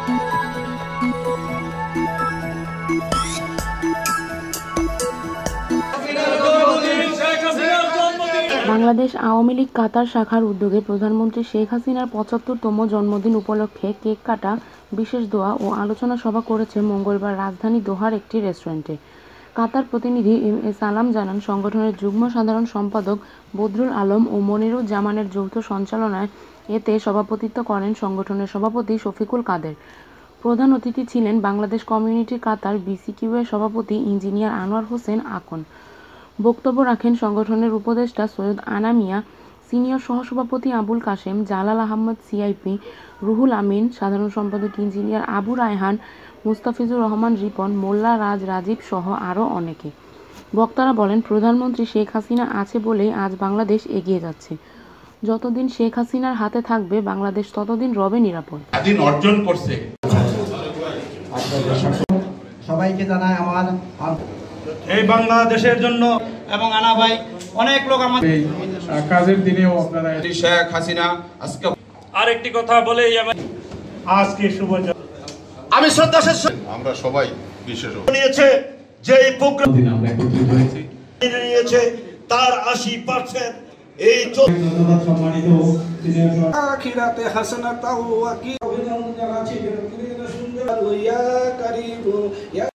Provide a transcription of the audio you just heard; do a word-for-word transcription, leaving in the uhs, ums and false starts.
বাংলাদেশ আওয়ামী লীগ কাতার শাখার উদ্যোগে প্রধানমন্ত্রী শেখ হাসিনার পঁচাত্তরতম জন্মদিন উপলক্ষে কেক কাটা, বিশেষ দোয়া ও আলোচনা সভা করেছে মঙ্গলবার রাজধানী দোহার একটি রেস্টুরেন্টে। কাতার প্রতিনিধি এম এ সালাম জানান, সংগঠনের যুগ্ম সাধারণ সম্পাদক বদরুল আলম ও মনিরুজ্জামানের যৌথ সঞ্চালনায় এতে সভাপতিত্ব করেন সংগঠনের সভাপতি শফিকুল কাদের। প্রধান অতিথি ছিলেন বাংলাদেশ কমিউনিটি কাতার বিসিকিউ এর সভাপতি ইঞ্জিনিয়ার আনোয়ার হোসেন আকন। বক্তব্য রাখেন সংগঠনের উপদেষ্টা সৈয়দ আনা মিয়া, সিনিয়র সহসভাপতি আবুল কাশেম, জালাল আহমদ সিআইপি, রুহুল আমিন, সাধারণ সম্পাদক ইঞ্জিনিয়ার আবু রায়হান, মুস্তাফিজুর রহমান রিপন, মোল্লা রাজ রাজীব সহ আরও অনেকে। বক্তারা বলেন, প্রধানমন্ত্রী শেখ হাসিনা আছে বলেই আজ বাংলাদেশ এগিয়ে যাচ্ছে। যতদিন শেখ হাসিনার হাতে থাকবে বাংলাদেশ ততদিন রবে নিরাপদ। অর্জন করছে। সবাইকে জানাই আমার এই বাংলাদেশের জন্য এবং আনা ভাই অনেক লোক আমাদের কাজের দিনেও আপনারা শেখ হাসিনা আজকে আরেকটি কথা বলেই আমি আজকে শুভ আমি শ্রদ্ধা শেষ আমরা সবাই বিশেষ নিয়েছে যে এই প্রোগ্রাম আমরা একত্রিত হয়েছি নিয়েছে তার আশি পার্সেন্ট এই সম্মানিত আখিরাতে হাসানাতাও ওয়া কি অভিনন্দন জানাচ্ছি ইয়া কারীম ইয়া